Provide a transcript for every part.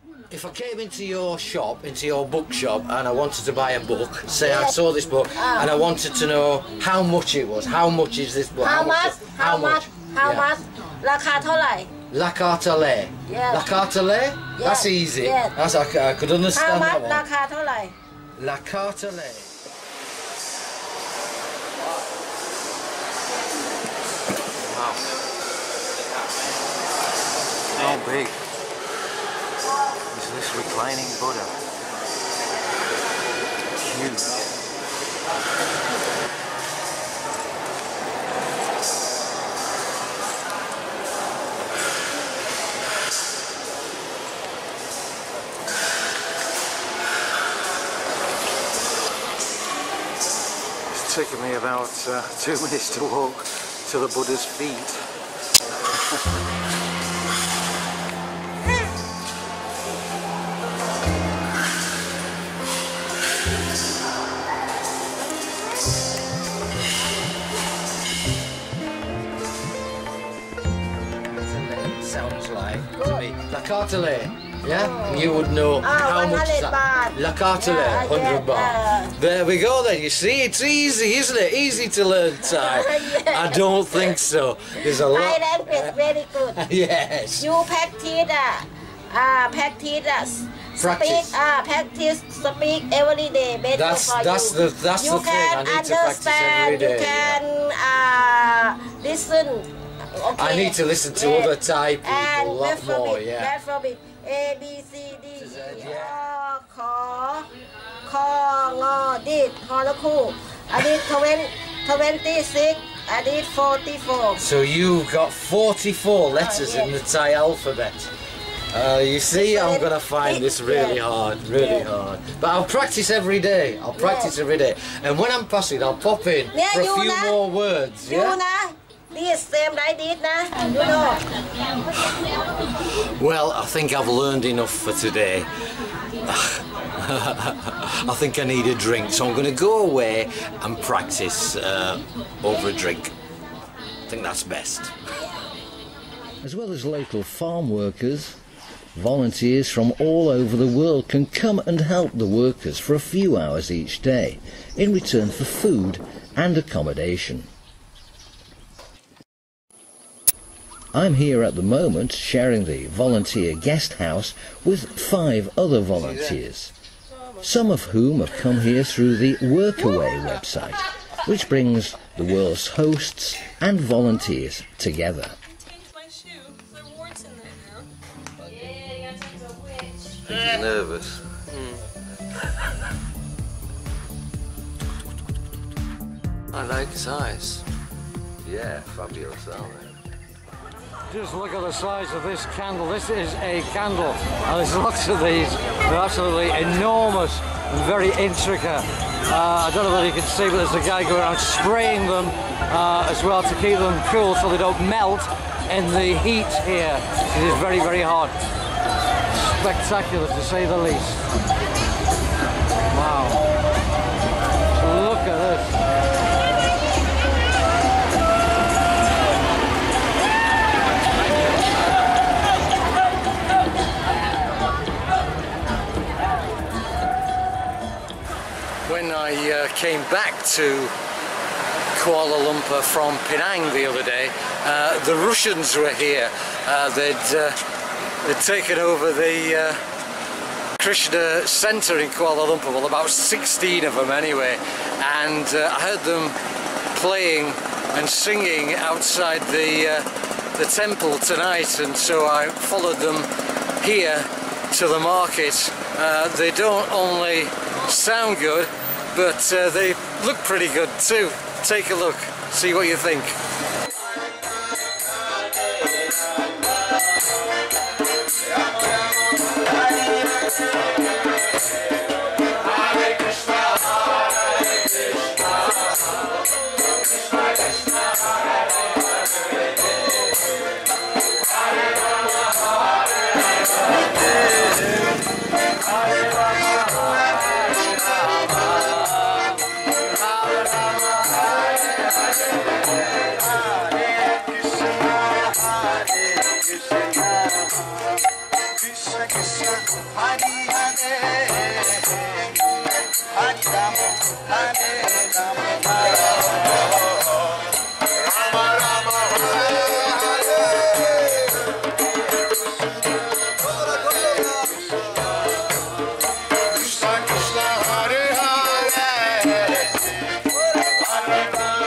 If I came into your shop, into your bookshop, and I wanted to buy a book, say I saw this book, and I wanted to know how much it was. How much is this book? How much? How much? How much? ราคาเท่าไหร่ La Cartale. Yes. La Cartale? Yes. That's easy. Yes. That's, I could How understand much? that one. ราคาเท่าไหร่ La Cartale. Wow. How big is this reclining Buddha? Huge. It's taken me about 2 minutes to walk to the Buddha's feet. Sounds like to me. La Cartale, yeah? And you would know how much is that. La Cartale, 100 baht. There we go then, you see, it's easy, isn't it? Easy to learn Thai. I don't think so. There's a lot. Thai language very good. Yes. You practice practice speak every day better for that's you. That's You the thing. I can need to practice every understand, you day. can listen. Okay. I need to listen to other Thai people And a lot more, yeah. alphabet A B C D E F G H I did ฮอละคู่ I did 26 I did 44 So you've got 44 letters in the Thai alphabet. You see, I'm going to find this really hard, really hard. But I'll practice every day. I'll practice every day. And when I'm passing, I'll pop in for a few more words. You Yeah? นะ This same like this นะ You know Well, I think I've learned enough for today. I think I need a drink, so I'm going to go away and practice over a drink. I think that's best. As well as local farm workers, volunteers from all over the world can come and help the workers for a few hours each day in return for food and accommodation. I'm here at the moment sharing the volunteer guest house with 5 other volunteers, some of whom have come here through the Workaway website, which brings the world's hosts and volunteers together. He's nervous. I like his eyes. Yeah, fabulous, aren't they? Just look at the size of this candle. This is a candle, and there's lots of these. They're absolutely enormous and very intricate. I don't know whether you can see, but there's a guy going around spraying them as well to keep them cool so they don't melt in the heat here. It is very, very hot. Spectacular to say the least. Wow. Look at this. When I came back to Kuala Lumpur from Penang the other day, the Russians were here. They'd taken over the Krishna Center in Kuala Lumpur, well about 16 of them anyway, and I heard them playing and singing outside the temple tonight, and so I followed them here to the market. They don't only sound good, but they look pretty good too. Take a look, see what you think. Krishna, Hare Hare, Hare Rama, Hare Rama, Rama Rama, Hare Hare, Krishna Krishna, Hare Hare, Hare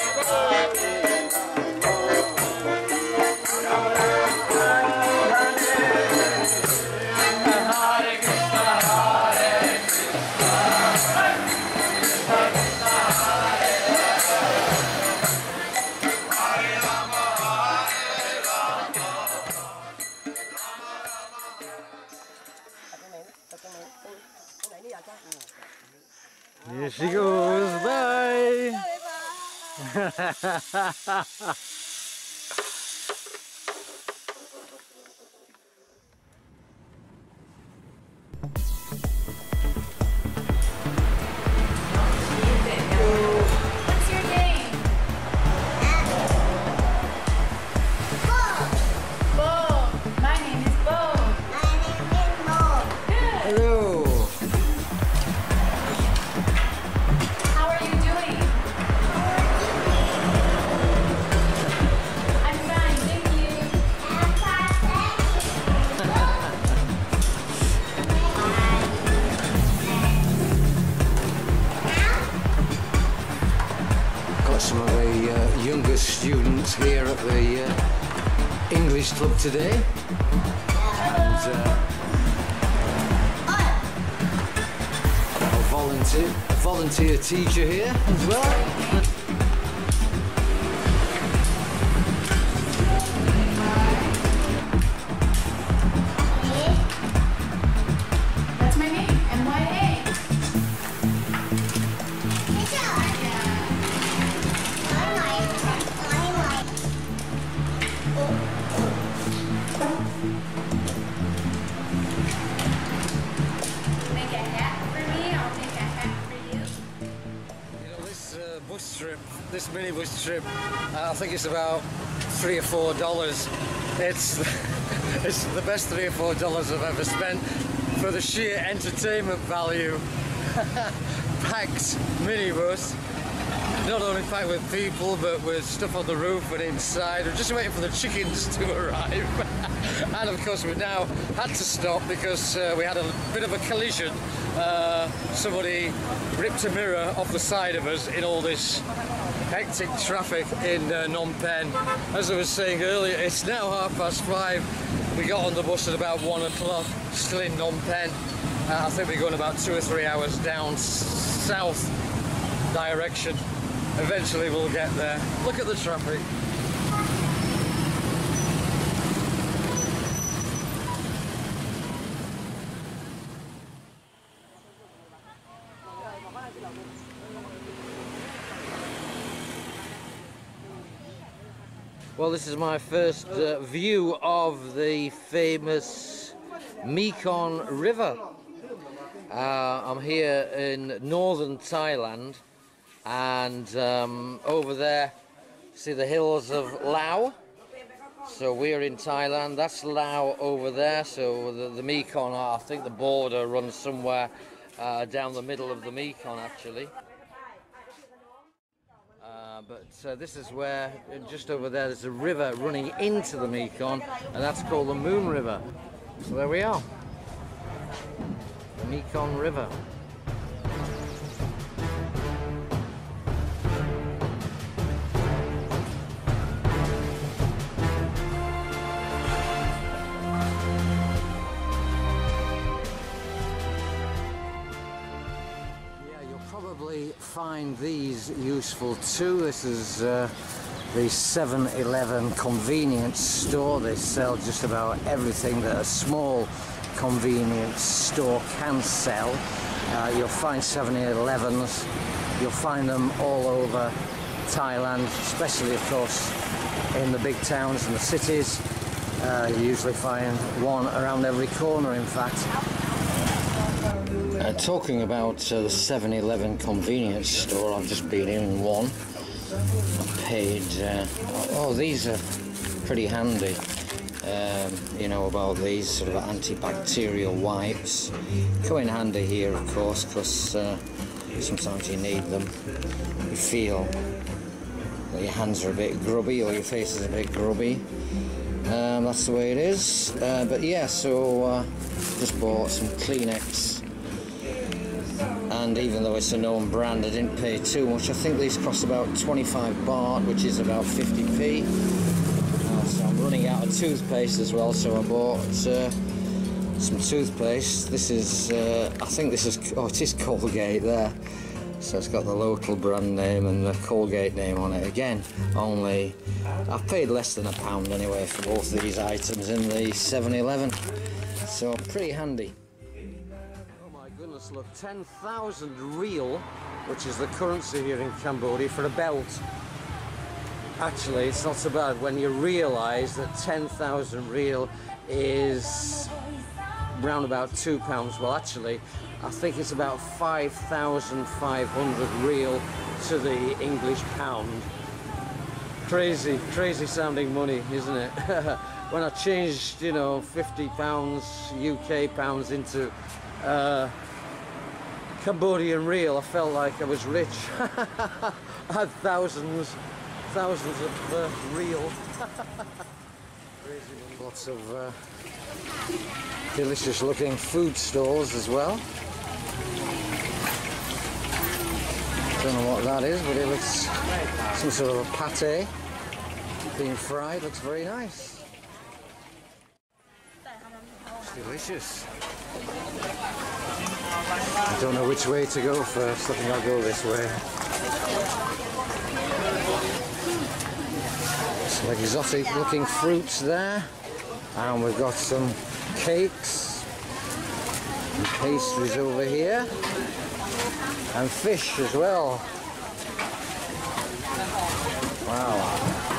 Here she goes, bye! What's your name? Bo. My name is Bo. Good. Hello! How are you doing? I'm fine, thank you. Got some of the younger students here at the English Club today. And a volunteer teacher here as well. That's my name, MYA. Make a hat for me, I'll make a hat for you. You know, this bus trip, this minibus trip, I think it's about $3 or $4. It's the best $3 or $4 I've ever spent for the sheer entertainment value. Packed minibus, not only packed with people but with stuff on the roof and inside. We're just waiting for the chickens to arrive. And of course we've now had to stop because we had a bit of a collision. Somebody ripped a mirror off the side of us in all this hectic traffic in Phnom Penh. As I was saying earlier, it's now 5:30. We got on the bus at about 1 o'clock, still in Phnom Penh. I think we're going about 2 or 3 hours down south direction. Eventually we'll get there. Look at the traffic. Well, this is my first view of the famous Mekong River. I'm here in northern Thailand, and over there, see the hills of Laos. So we're in Thailand, that's Laos over there. So the Mekong, I think the border runs somewhere down the middle of the Mekong actually. But this is where, just over there, there's a river running into the Mekong, and that's called the Moon River. So there we are, the Mekong River. Find these useful too. This is the 7-Eleven convenience store. They sell just about everything that a small convenience store can sell. You'll find 7-Elevens, you'll find them all over Thailand, especially of course in the big towns and the cities. You usually find one around every corner, in fact. Talking about the 7-Eleven convenience store, I've just been in one. I paid, oh, these are pretty handy. you know about these sort of antibacterial wipes. Come in handy here, of course, because sometimes you need them. You feel that your hands are a bit grubby or your face is a bit grubby. That's the way it is. But yeah, so just bought some Kleenex. And even though it's a known brand, I didn't pay too much. I think these cost about 25 baht, which is about 50p. So I'm running out of toothpaste as well, so I bought some toothpaste. This is, I think this is, oh, it is Colgate there. So it's got the local brand name and the Colgate name on it again. Only, I've paid less than £1 anyway for both these items in the 7-Eleven. So pretty handy. Look, 10,000 real, which is the currency here in Cambodia, for a belt. Actually, it's not so bad when you realise that 10,000 real is round about £2. Well, actually, I think it's about 5,500 real to the English pound. Crazy, crazy sounding money, isn't it? When I changed, you know, £50 UK pounds into Cambodian real, I felt like I was rich. I had thousands of real. Lots of delicious looking food stalls as well. Don't know what that is, but it looks some sort of a pate being fried. Looks very nice. It's delicious. I don't know which way to go first. I think I'll go this way. Some exotic looking fruits there. And we've got some cakes and pastries over here. And fish as well. Wow.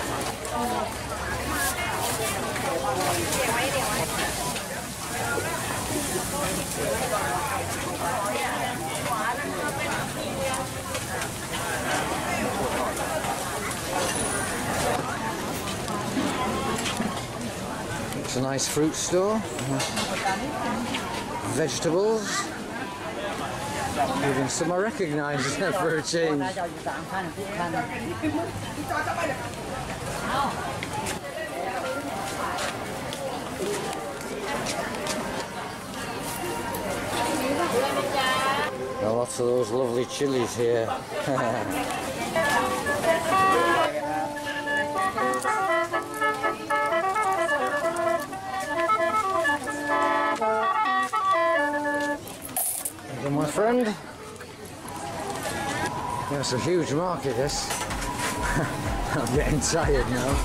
It's a nice fruit store. Vegetables. Even some I recognise for a change. Lots of those lovely chilies here. My friend. Yeah, it's a huge market, this. I'm getting tired now.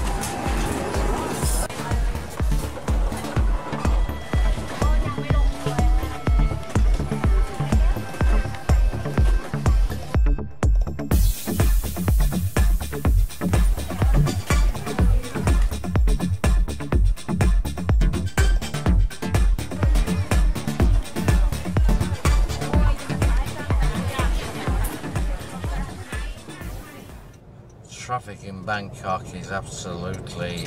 Traffic in Bangkok is absolutely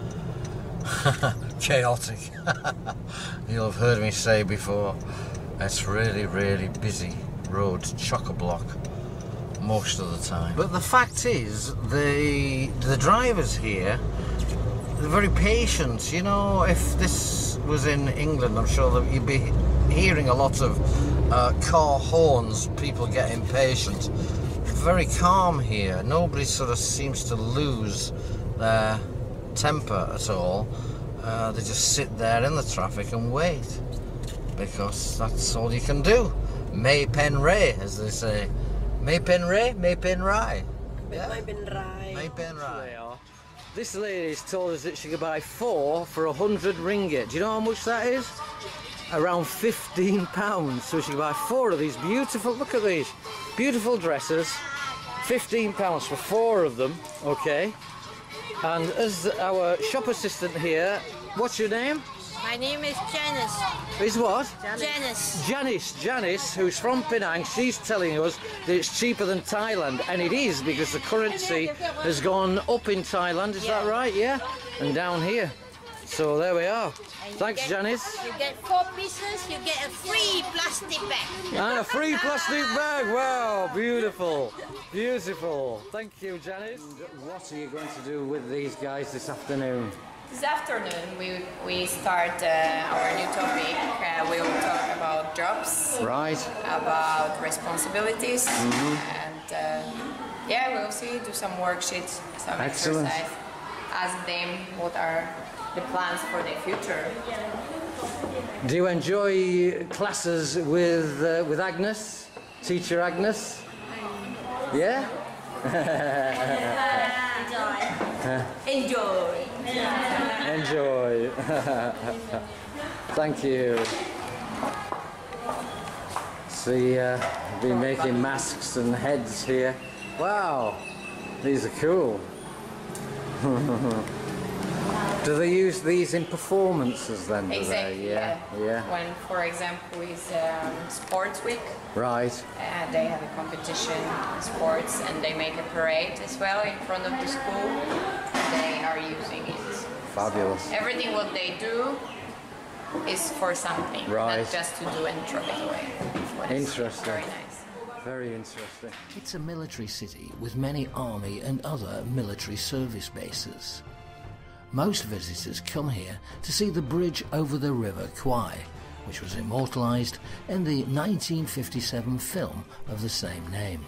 chaotic. You'll have heard me say before, it's really, really busy road, chock-a-block most of the time. But the fact is, the drivers here, they're very patient. You know, if this was in England, I'm sure that you'd be hearing a lot of car horns, people get impatient. Very calm here. Nobody sort of seems to lose their temper at all. They just sit there in the traffic and wait, because that's all you can do. Mei pen rai, as they say. Mei pen rai, mei pen rai. Yeah? Mei pen rai. This lady's told us that she could buy 4 for 100 ringgit. Do you know how much that is? Around £15. So she could buy 4 of these beautiful, look at these, beautiful dresses. £15 for 4 of them, okay. And as our shop assistant here, what's your name? My name is Janice. Is what? Janice, who's from Penang. She's telling us that it's cheaper than Thailand, and it is, because the currency has gone up in Thailand, is that right? Yeah? And down here. So there we are. And you Thanks, get- Janice. You get 4 pieces, you get a free plastic bag. And a free plastic bag. Wow, beautiful. Beautiful. Thank you, Janice. And what are you going to do with these guys this afternoon? This afternoon we start our new topic. We will talk about jobs, Right. about responsibilities, and yeah, we'll see. Do some worksheets, some Excellent. exercise. Ask them what are the plans for the future. Do you enjoy classes with Agnes, teacher Agnes? Yeah. Enjoy. Enjoy. Thank you. See, been making masks and heads here. Wow, these are cool. Do they use these in performances then? do they? Exactly. Yeah. When, for example, is Sports Week, Right. they have a competition in sports, and they make a parade as well in front of the school. They are using it. Fabulous. Everything what they do is for something, Right. not just to do and throw it away. What is Interesting. Very nice. Very interesting. It's a military city with many army and other military service bases. Most visitors come here to see the bridge over the River Kwai, which was immortalised in the 1957 film of the same name.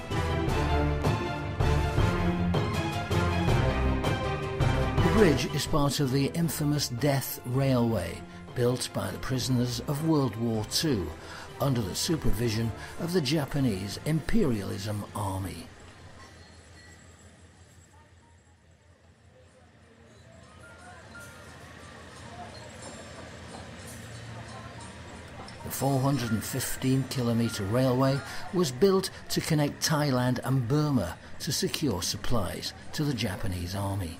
The bridge is part of the infamous Death Railway, built by the prisoners of World War II under the supervision of the Japanese Imperialism Army. The 415-kilometre railway was built to connect Thailand and Burma to secure supplies to the Japanese army.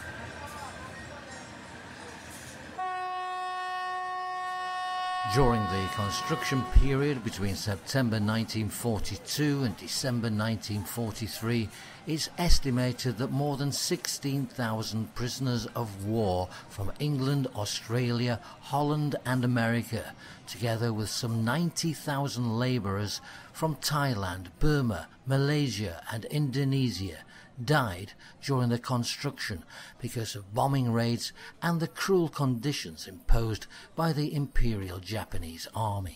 During the construction period between September 1942 and December 1943, it's estimated that more than 16,000 prisoners of war from England, Australia, Holland and America, together with some 90,000 labourers from Thailand, Burma, Malaysia and Indonesia, died during the construction because of bombing raids and the cruel conditions imposed by the Imperial Japanese Army.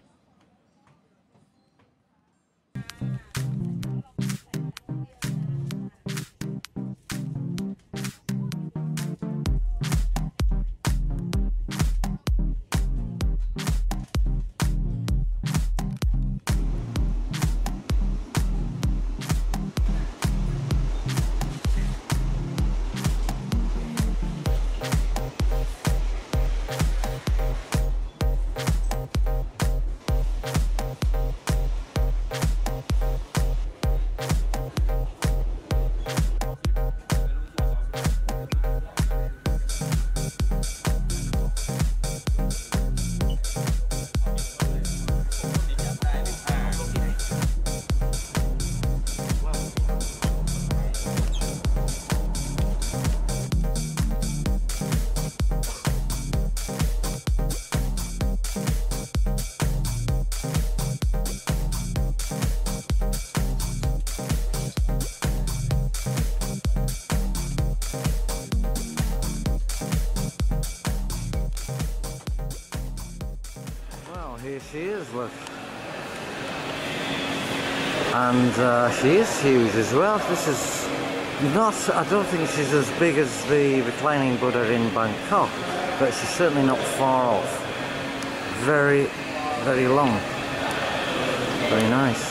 Here she is, look. And she is huge as well. This is not, I don't think she's as big as the reclining Buddha in Bangkok, but she's certainly not far off. Very, very long. Very nice.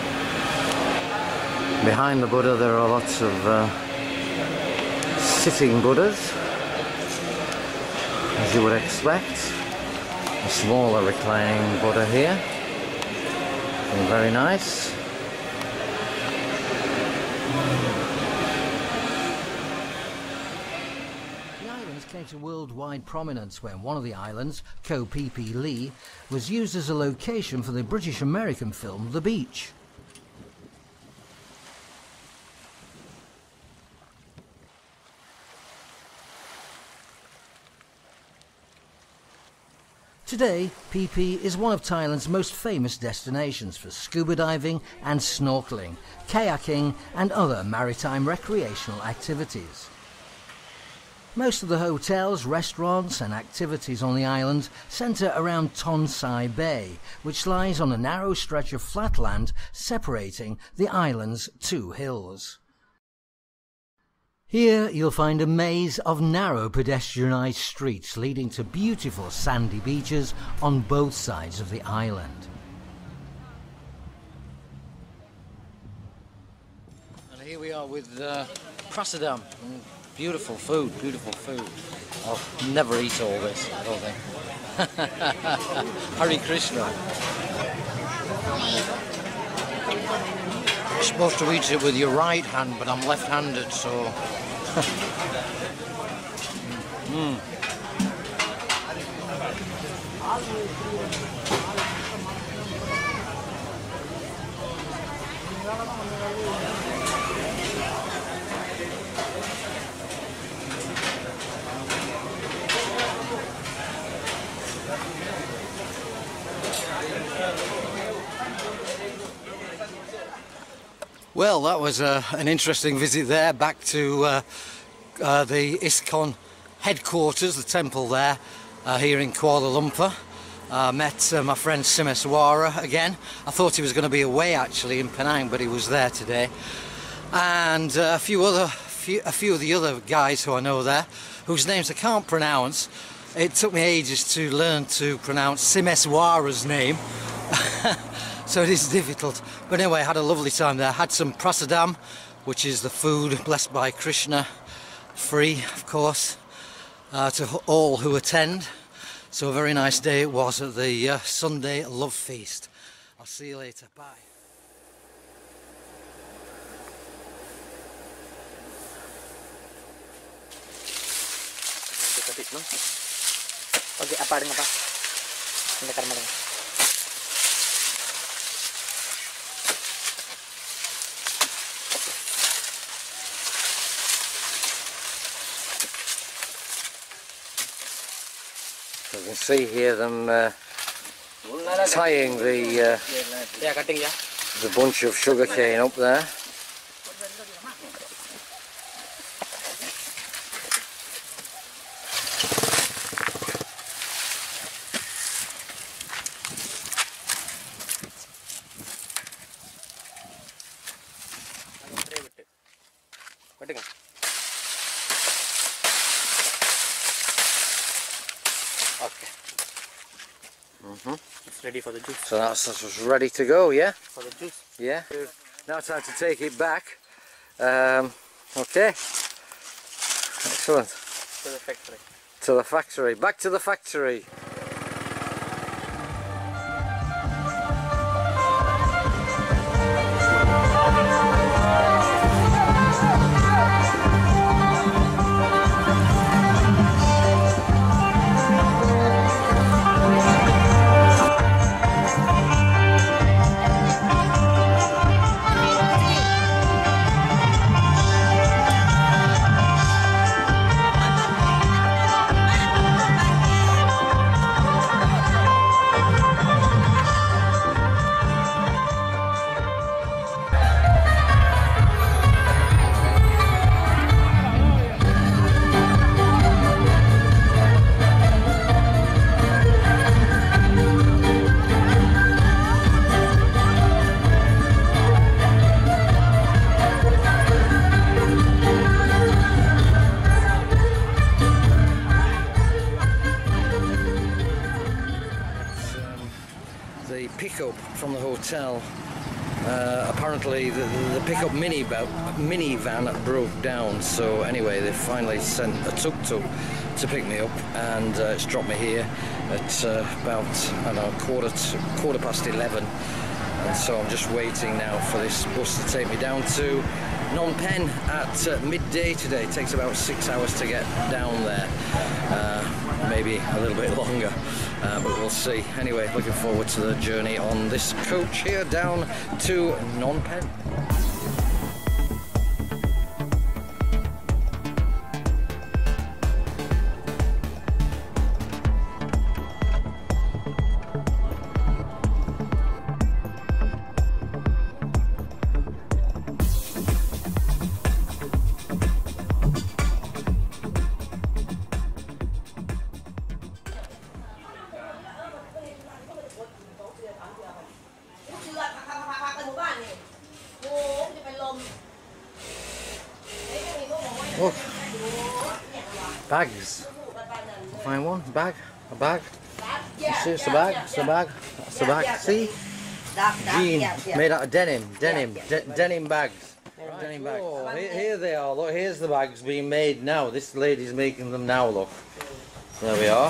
Behind the Buddha there are lots of sitting Buddhas, as you would expect. A smaller reclining Buddha here. And very nice. The islands came to worldwide prominence when one of the islands, Koh Phi Phi Lee, was used as a location for the British-American film The Beach. Today, Phi Phi is one of Thailand's most famous destinations for scuba diving and snorkeling, kayaking and other maritime recreational activities. Most of the hotels, restaurants and activities on the island centre around Ton Sai Bay, which lies on a narrow stretch of flat land separating the island's two hills. Here you'll find a maze of narrow pedestrianised streets leading to beautiful sandy beaches on both sides of the island. And here we are with Prasadam. Beautiful food, beautiful food. I'll never eat all this, I don't think. Hare Krishna. You're supposed to eat it with your right hand, but I'm left-handed, so... Well, that was an interesting visit there, back to the ISKCON headquarters, the temple there, here in Kuala Lumpur. Met my friend Simeswara again. I thought he was going to be away actually in Penang, but he was there today. And a few of the other guys who I know there, whose names I can't pronounce. It took me ages to learn to pronounce Simeswara's name. So it is difficult. But anyway, I had a lovely time there. Had some prasadam, which is the food blessed by Krishna, free, of course, to all who attend. So a very nice day it was at the Sunday Love Feast. I'll see you later. Bye. Oke, apa dengan apa? Mendekar mana? You can see here them tying the bunch of sugar cane up there. Okay. It's ready for the juice. So that's ready to go, yeah? For the juice. Yeah. Now time to take it back. Okay. Excellent. To the factory. To the factory. Back to the factory. The pickup from the hotel, apparently the pickup minivan broke down, so anyway they finally sent a tuk-tuk to pick me up, and it's dropped me here at about, I don't know, quarter past 11, and so I'm just waiting now for this bus to take me down to Phnom Penh at midday today. It takes about 6 hours to get down there, maybe a little bit longer, but we'll see. Anyway, looking forward to the journey on this coach here down to Phnom Penh. Look. Bags. Find one. Bag. A bag. You see, it's a bag. It's a bag. That's a bag. See? Jean. Made out of denim. Denim. Denim bags. Right. Denim bags. Oh, here they are. Look, here's the bags being made now. This lady's making them now, look. There we are.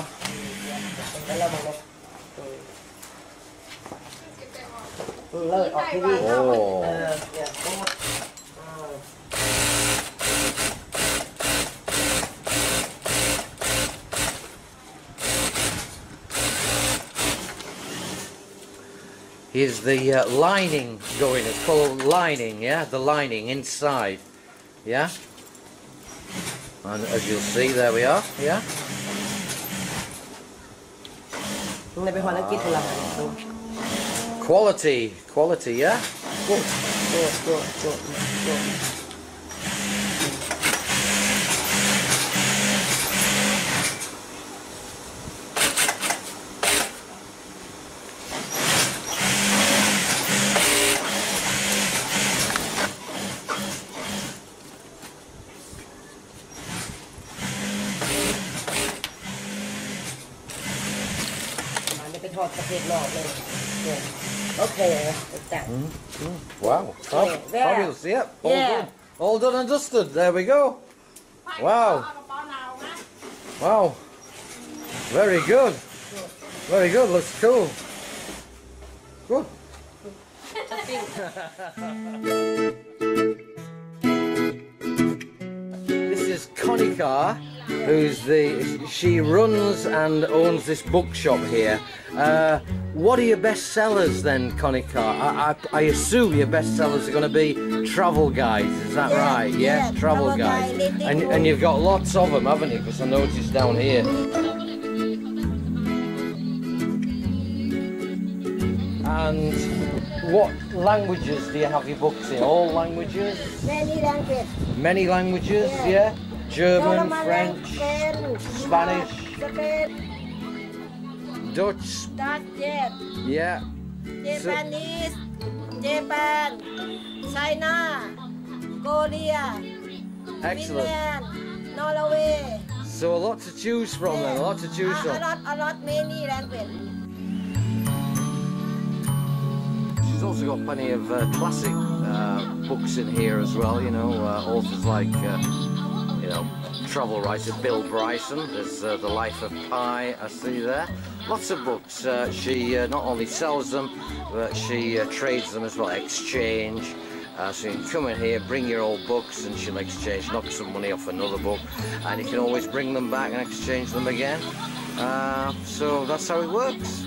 Oh. Here's the lining going. It's called lining, yeah? The lining inside, yeah? And as you'll see, there we are, yeah? Quality, quality, yeah? Okay, Wow, fabulous, yeah, all done. All done and dusted, there we go. Wow. Wow. Very good. Very good, looks cool. Good. This is Connie Carr, she runs and owns this bookshop here. What are your best sellers then, Connie Carr? I assume your best sellers are going to be travel guides, is that right? Yeah, travel guides. And you've got lots of them, haven't you? Because I noticed down here. And what languages do you have your books in? All languages? Many languages. Many languages, yeah? German, French, Spanish, Dutch. yes. Yeah. Japanese, Japan, China, Korea, Excellent. Finland, Norway. So a lot to choose from then, a lot to choose from. A lot, many languages. She's also got plenty of classic books in here as well, you know, authors like, you know, travel writer Bill Bryson. There's The Life of Pi, I see there. Lots of books. She not only sells them, but she trades them as well, exchange. So you can come in here, bring your old books, and she'll exchange, knock some money off another book, and you can always bring them back and exchange them again. So that's how it works.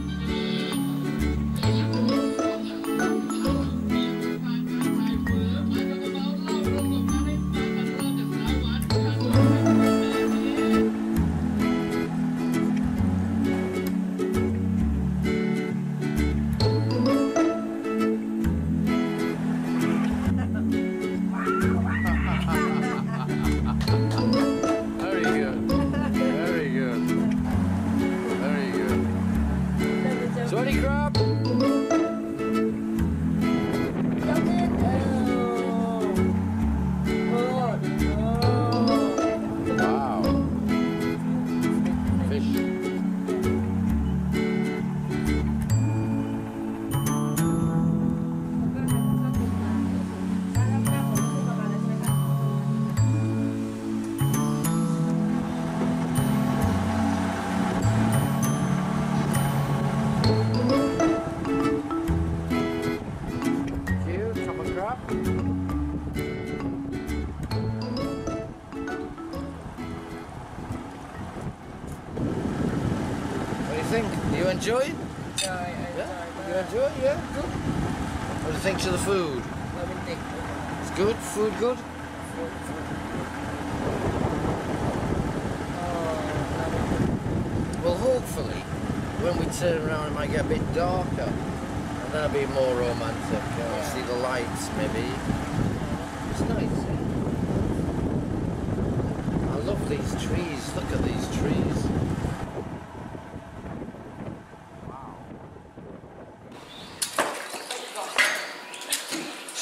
You enjoy it? Yeah, you enjoy it? Yeah, good. What do you think to the food? It's good? Food good? Well, hopefully, when we turn around it might get a bit darker. And then it'll be more romantic. See the lights, maybe. It's nice. I love these trees. Look at these trees.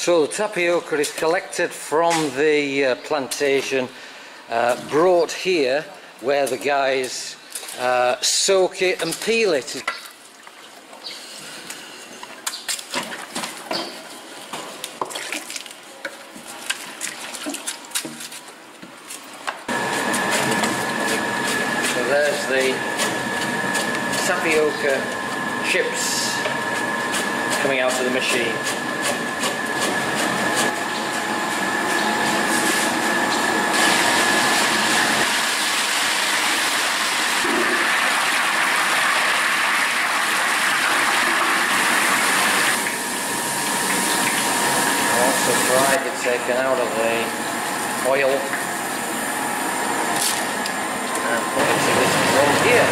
So the tapioca is collected from the plantation, brought here where the guys soak it and peel it. So there's the tapioca chips coming out of the machine. Taken out of the oil and put into this drum here.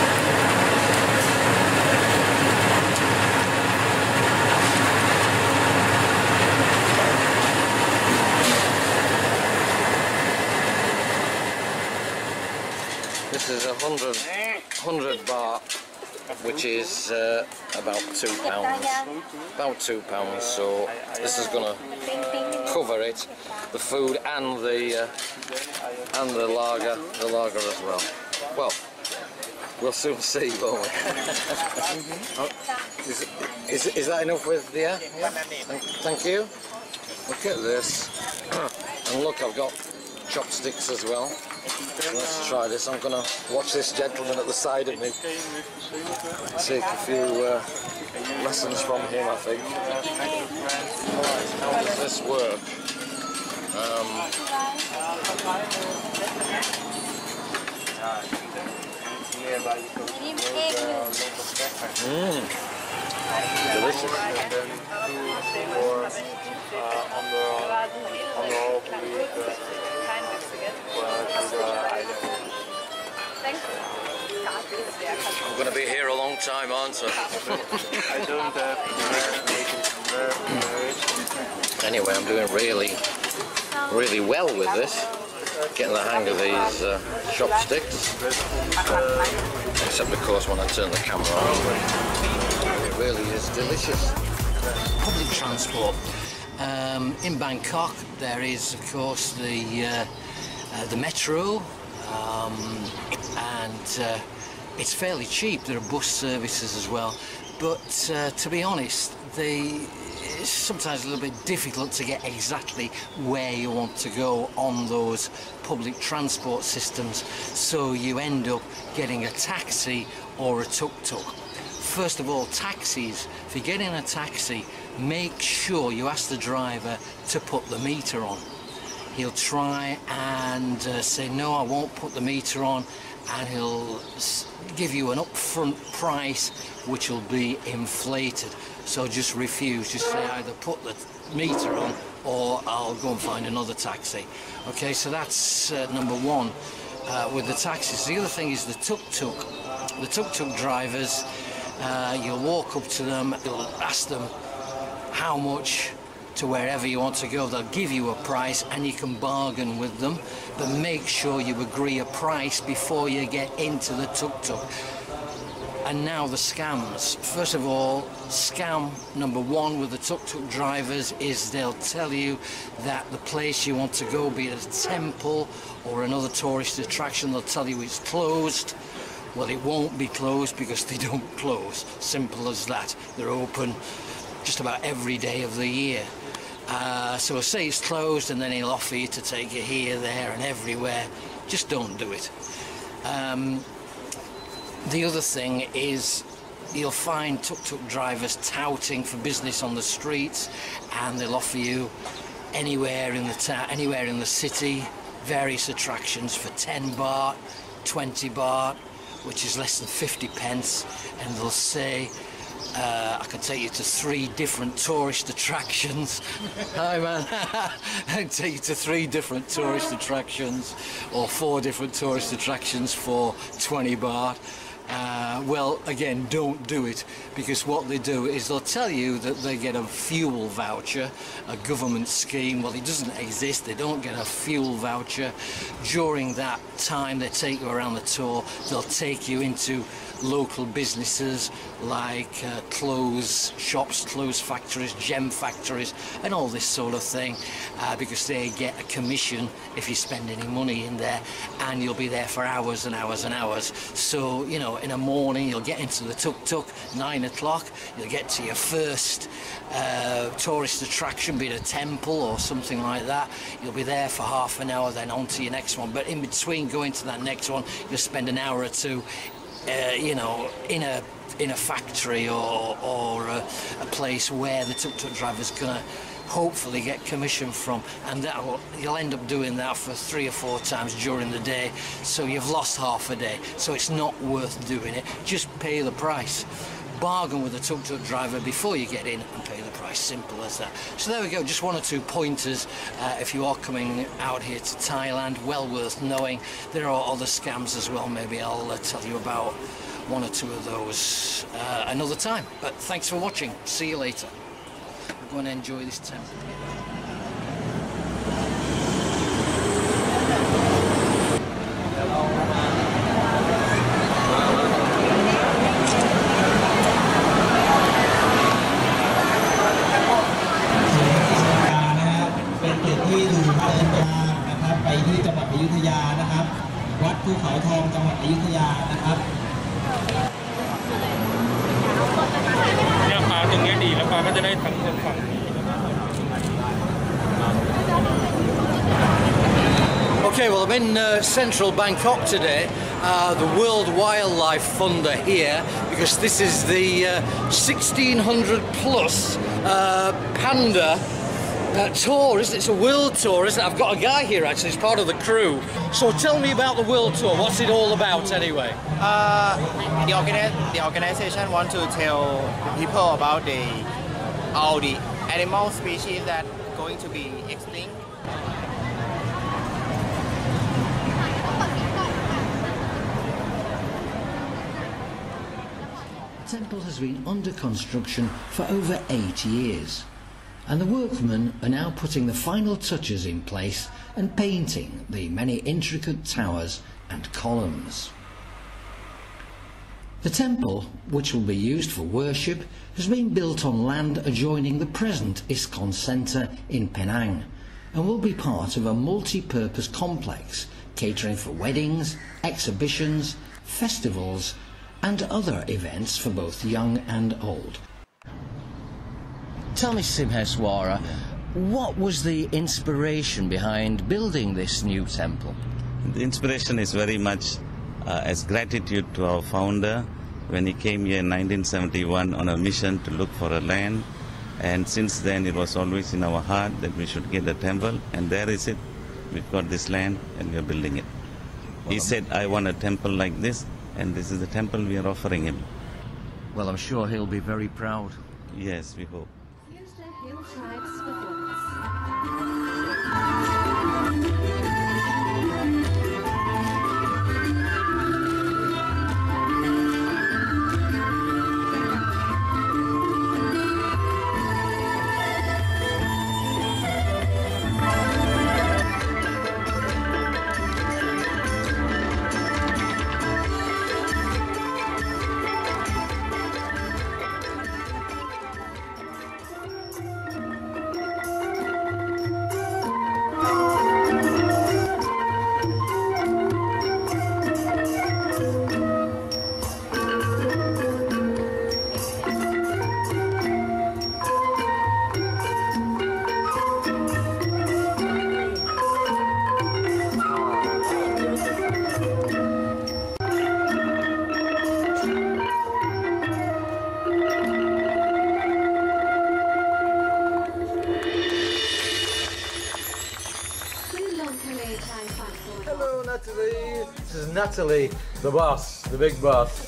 This is 100 baht, which is about £2. About £2, so this is going to cover it, the food and the lager as well. Well, we'll soon see, won't we? Oh, is that enough with the air? Yeah. Thank you. Look at this. And look, I've got chopsticks as well. Let's try this. I'm going to watch this gentleman at the side of me. Take a few lessons from him, I think. How does this work? Delicious. I'm going to be here a long time, aren't I? I don't have Anyway, I'm doing really well with this. Getting the hang of these chopsticks. Except of course when I turn the camera on. It really is delicious. Public transport. In Bangkok there is of course the metro, and it's fairly cheap. There are bus services as well, but to be honest, it's sometimes a little bit difficult to get exactly where you want to go on those public transport systems, so you end up getting a taxi or a tuk-tuk. First of all, taxis. If you get in a taxi, make sure you ask the driver to put the meter on. He'll try and say, no, I won't put the meter on, and he'll give you an upfront price which will be inflated. So just refuse, just say either put the meter on or I'll go and find another taxi. Okay, so that's number one with the taxis. The other thing is the tuk-tuk. The tuk-tuk drivers, you'll walk up to them, you'll ask them how much to wherever you want to go. They'll give you a price and you can bargain with them, but make sure you agree a price before you get into the tuk-tuk. And now the scams. First of all, scam number one with the tuk-tuk drivers is they'll tell you that the place you want to go, be it a temple or another tourist attraction, they'll tell you it's closed. Well, it won't be closed because they don't close. Simple as that. They're open just about every day of the year. So I'll say it's closed and then he'll offer you to take you here, there and everywhere. Just don't do it. The other thing is you'll find tuk-tuk drivers touting for business on the streets, and they'll offer you anywhere in the town, anywhere in the city, various attractions for 10 baht, 20 baht, which is less than 50 pence, and they'll say, I can take you to 3 different tourist attractions. Hi man. I can take you to 3 different tourist attractions or 4 different tourist attractions for 20 baht. Well, again, don't do it, because what they do is they'll tell you that they get a fuel voucher, a government scheme. Well, it doesn't exist. They don't get a fuel voucher. During that time they take you around the tour, they'll take you into local businesses like clothes shops, clothes factories, gem factories and all this sort of thing, because they get a commission if you spend any money in there, and you'll be there for hours and hours and hours. So, you know, in the morning you'll get into the tuk-tuk, 9 o'clock, you'll get to your first tourist attraction, be it a temple or something like that. You'll be there for half an hour, then on to your next one. But in between going to that next one, you'll spend an hour or two, you know, in a factory or a place where the tuk-tuk driver's gonna hopefully get commission from, and you'll end up doing that for 3 or 4 times during the day, so you've lost half a day. So it's not worth doing it. Just pay the price. Bargain with a tuk-tuk driver before you get in and pay the price. Simple as that. So there we go, just 1 or 2 pointers if you are coming out here to Thailand. Well worth knowing. There are other scams as well. Maybe I'll tell you about 1 or 2 of those another time. But thanks for watching. See you later. Go and enjoy this temple. Okay, well, I'm in central Bangkok today. The World Wildlife Fund are here because this is the 1600 plus panda tour, isn't it? It's a world tour, isn't it? I've got a guy here actually, he's part of the crew. So tell me about the world tour. What's it all about anyway? The organization want to tell people about all the animal species that going to be extinct. The temple has been under construction for over 8 years, and the workmen are now putting the final touches in place and painting the many intricate towers and columns. The temple, which will be used for worship, has been built on land adjoining the present ISKCON Centre in Penang and will be part of a multi-purpose complex catering for weddings, exhibitions, festivals and other events for both young and old. Tell me, Simheswara, what was the inspiration behind building this new temple? The inspiration is very much as gratitude to our founder when he came here in 1971 on a mission to look for a land, and since then it was always in our heart that we should get a temple, and there is it. We've got this land and we are building it. He said, I want a temple like this, and this is the temple we are offering him. Well, I'm sure he'll be very proud. Yes, we hope. Use the hill tribes for Hello, Natalie. This is Natalie, the boss, the big boss.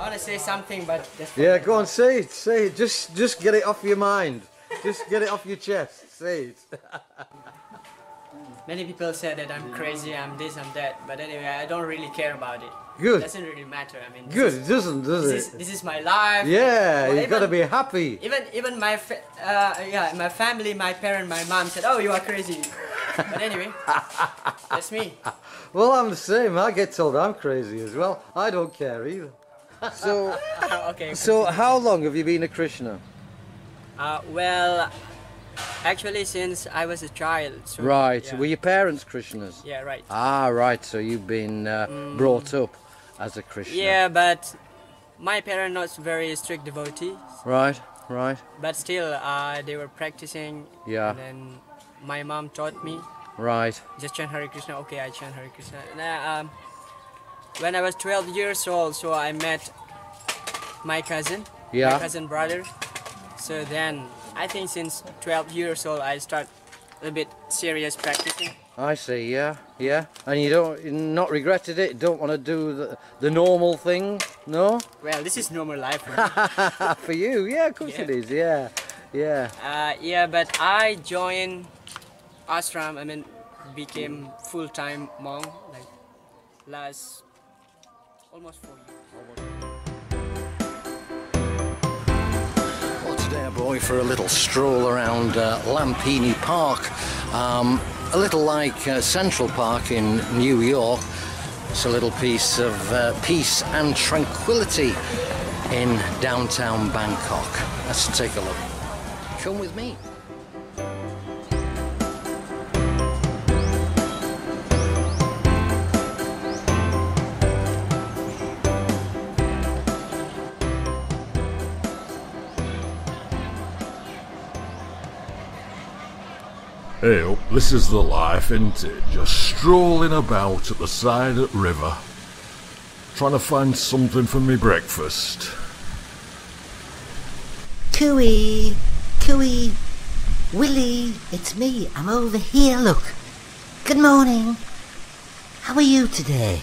want to say something, but just Yeah, go on, say it, say it. Just get it off your mind. Just get it off your chest. Say it. many people say that I'm crazy, I'm this, I'm that, but anyway, I don't really care about it. Good. It doesn't really matter. I mean, Good, it doesn't, does it? This is my life. Yeah, Well, you've got to be happy. Even my my family, my parent, my mom said, "Oh, you are crazy." But anyway, that's me. Well, I'm the same. I get told I'm crazy as well. I don't care either. So, Okay. so how long have you been a Krishna? Well, actually, since I was a child. So, Right. Yeah. Were your parents Krishnas? Yeah, right. Ah, right. So you've been brought up as a Krishna. Yeah, but my parents not very strict devotees. Right. Right. But still, they were practicing. Yeah. And then my mom taught me. Right. Just chant Hare Krishna. Okay, I chant Hare Krishna. And, when I was 12 years old, so I met my cousin. Yeah. My cousin brother. So then, I think since 12 years old, I start a bit serious practicing. I see. Yeah. Yeah. And you're not regretted it. Don't want to do the normal thing. No. Well, this is normal life for me. For you, yeah, of course it is. Yeah. Yeah. Yeah, but I joined ashram. I mean, became full-time monk like last almost 4 years. Well, today I brought you for a little stroll around Lampini Park, a little like Central Park in New York. It's a little piece of peace and tranquility in downtown Bangkok. Let's take a look. Come with me. Hey up, this is the life, isn't it? Just strolling about at the side of the river, trying to find something for me breakfast. Cooey, Cooey, Willie, it's me. I'm over here, look. Good morning. How are you today?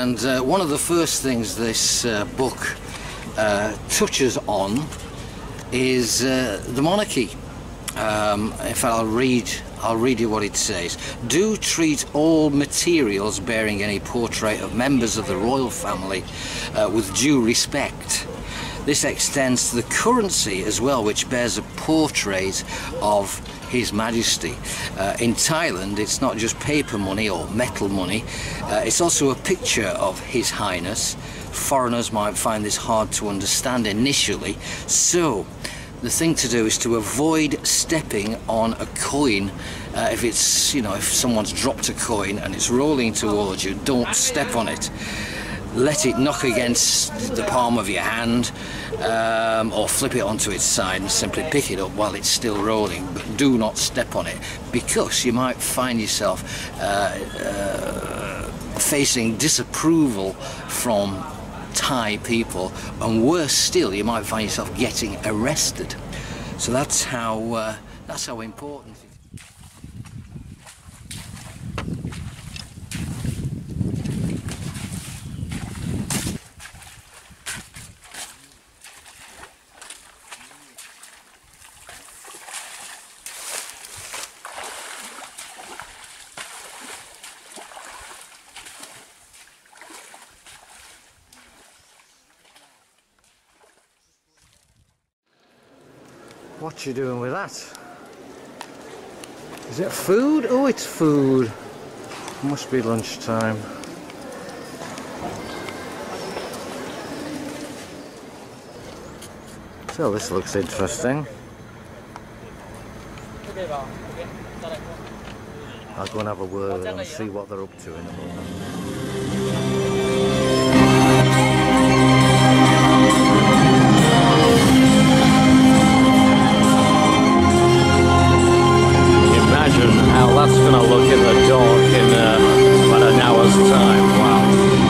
And one of the first things this book touches on is the monarchy. In fact, I'll read you what it says. Do treat all materials bearing any portrait of members of the royal family with due respect. This extends to the currency as well, which bears a portrait of His Majesty. In Thailand, it's not just paper money or metal money, it's also a picture of His Highness. Foreigners might find this hard to understand initially, so the thing to do is to avoid stepping on a coin. If it's, you know, if someone's dropped a coin and it's rolling towards you, don't step on it. Let it knock against the palm of your hand, or flip it onto its side and simply pick it up while it's still rolling, but do not step on it, because you might find yourself facing disapproval from Thai people, and worse still, you might find yourself getting arrested. So that's how important it is. What you doing with that? Is it food? Oh, it's food. Must be lunchtime. So this looks interesting. I'll go and have a word with them and see what they're up to in a moment. How that's going to look in the dark in about an hour's time. Wow.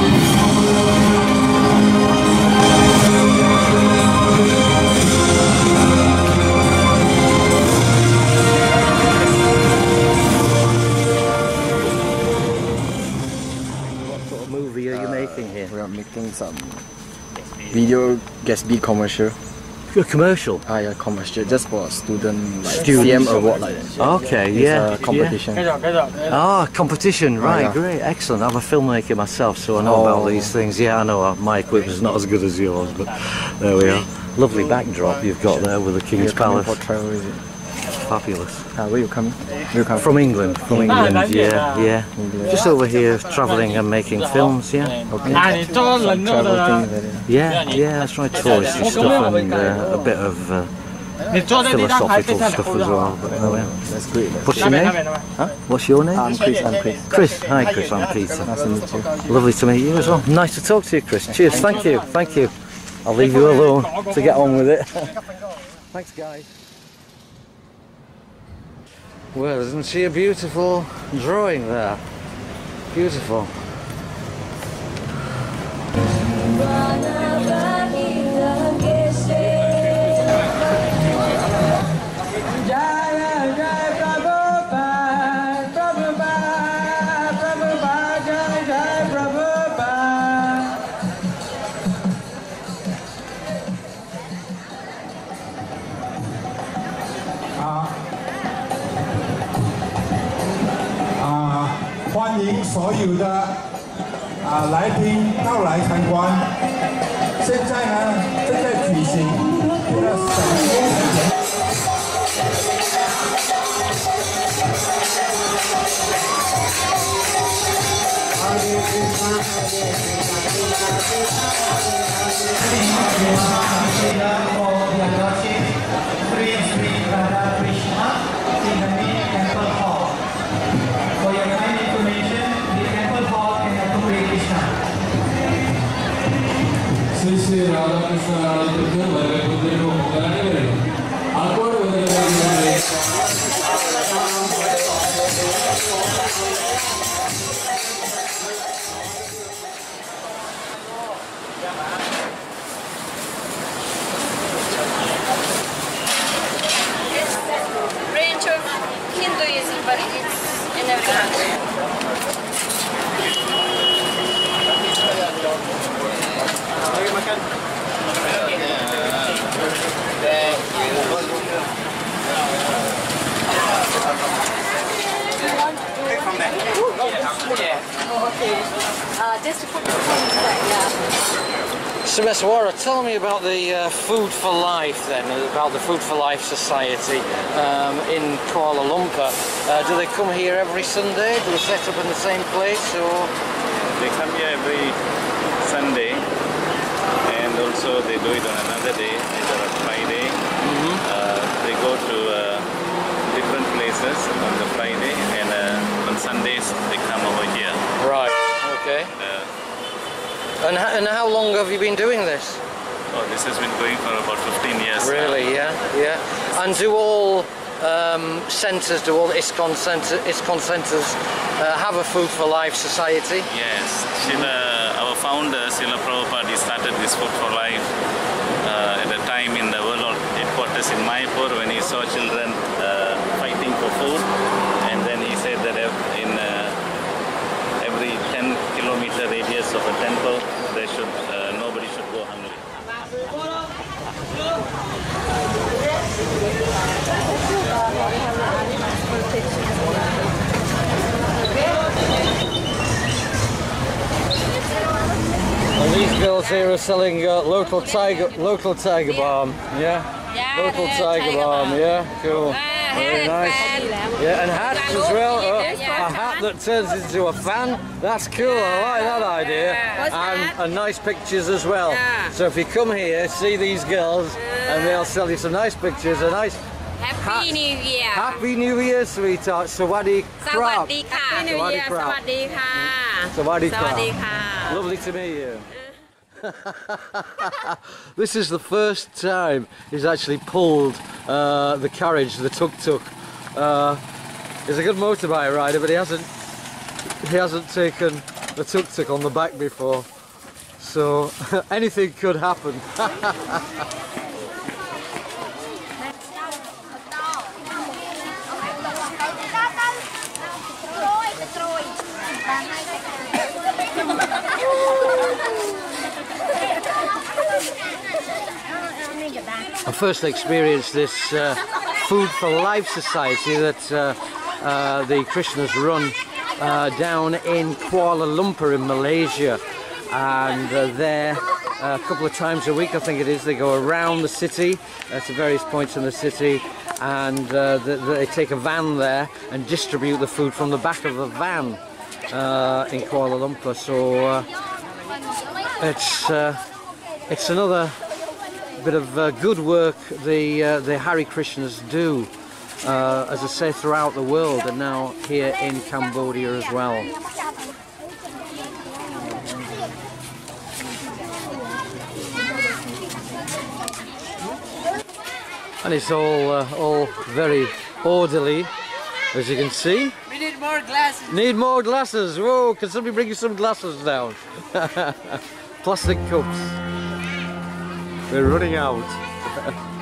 What sort of movie are you making here? We are making some video Gatsby commercial. A commercial? Yeah, commercial, just for student, like CM award like that. Okay, it's yeah. a competition. Ah, competition, right, yeah. Great, excellent. I'm a filmmaker myself, so I know about these things. Yeah, I know my equipment's not as good as yours, but there we are. Lovely backdrop you've got there with the King's Palace. For travel, is it? Fabulous. Where you coming? From England. From England, yeah. Just over here, travelling and making films, yeah. Okay. Yeah, that's right. Touristy stuff and a bit of philosophical stuff as well. But that's great. What's your name? Huh? What's your name? I'm Chris. Chris. Hi, Chris. I'm Peter. Nice to meet you. Lovely to meet you as well. Nice to talk to you, Chris. Cheers. Thank you. Thank you. I'll leave you alone to get on with it. Thanks, guys. Well, isn't she a beautiful drawing there? Beautiful. 欢迎所有的来宾到来参观。现在呢，正在举行一个手工。 Range of Hinduism, but it's in every country. Mr. Meswara, tell me about the Food for Life then, about the Food for Life Society in Kuala Lumpur. Do they come here every Sunday? Do they set up in the same place, or...? They come here every Sunday, and also they do it on another day, either on Friday. They go to different places on the Friday, and on Sundays they come over here. Right, okay. And how long have you been doing this? Oh, this has been going for about 15 years. Really, now. yeah. And do all centres, do all ISKCON centres have a Food for Life society? Yes. Our founder, Srila Prabhupada, started this Food for Life at a time in the World Headquarters in Mayapur when he saw children fighting for food, and then he said that in every 10-kilometer radius of a temple, there should nobody should go hungry. And these girls here are selling local tiger balm, yeah? Local tiger balm, yeah, cool. Very nice. Yeah, and hats as well. Oh, a hat that turns into a fan. That's cool. I like that idea. And nice pictures as well. So if you come here, see these girls, and they'll sell you some nice pictures. A nice Happy New Year. Happy New Year, sweetheart. Sawadee krap. Happy New Year. Sawadee ka. Sawadee krap. Lovely to meet you. This is the first time he's actually pulled the carriage, the tuk-tuk. He's a good motorbike rider, but he hasn't taken the tuk-tuk on the back before, so anything could happen. I first experienced this Food for Life Society that the Krishnas run down in Kuala Lumpur in Malaysia, and there a couple of times a week, I think it is, they go around the city to various points in the city, and they take a van there and distribute the food from the back of the van in Kuala Lumpur. So it's another bit of good work the Hare Krishnas do, as I say, throughout the world, and now here in Cambodia as well. And it's all very orderly, as you can see. We need more glasses. Need more glasses. Whoa! Can somebody bring you some glasses down? Plastic cups. We're running out.